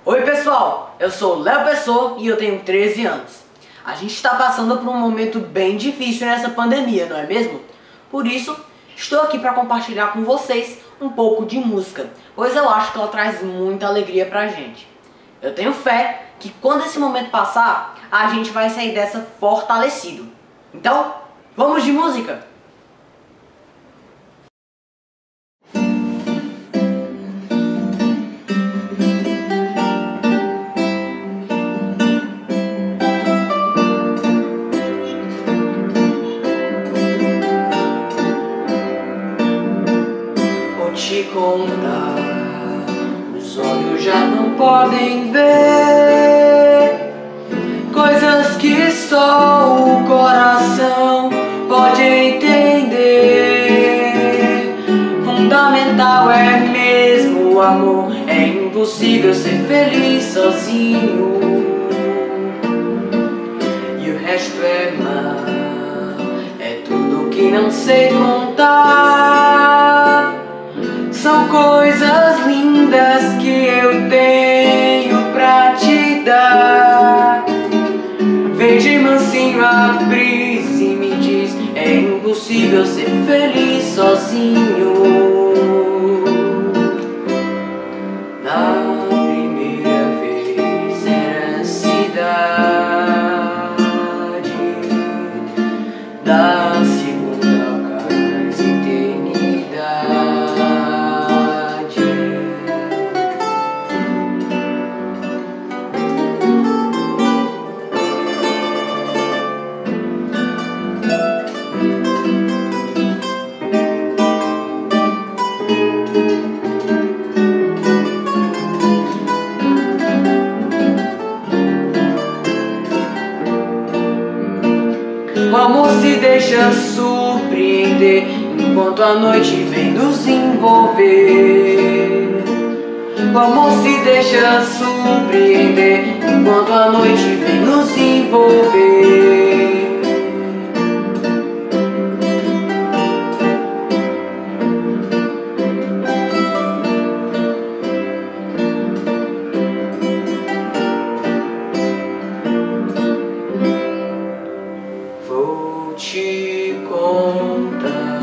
Oi pessoal, eu sou o Léo Pessoa e eu tenho 13 anos. A gente está passando por um momento bem difícil nessa pandemia, não é mesmo? Por isso, estou aqui para compartilhar com vocês um pouco de música, pois eu acho que ela traz muita alegria pra gente. Eu tenho fé que quando esse momento passar, a gente vai sair dessa fortalecido. Então, vamos de música! Te contar, os olhos já não podem ver coisas que só o coração pode entender. Fundamental é mesmo o amor, é impossível ser feliz sozinho, e o resto é mal, é tudo que não sei contar. São coisas lindas que eu tenho pra te dar. Vem de mansinho a brisa e me diz: é impossível ser feliz sozinho. Na primeira vez era a cidade, da segunda casa eternidade. O amor se deixa surpreender enquanto a noite vem nos envolver. O amor se deixa surpreender enquanto a noite vem nos envolver. Vou te contar.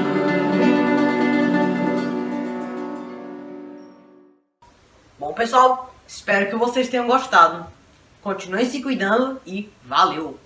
Bom pessoal, espero que vocês tenham gostado. Continuem se cuidando e valeu!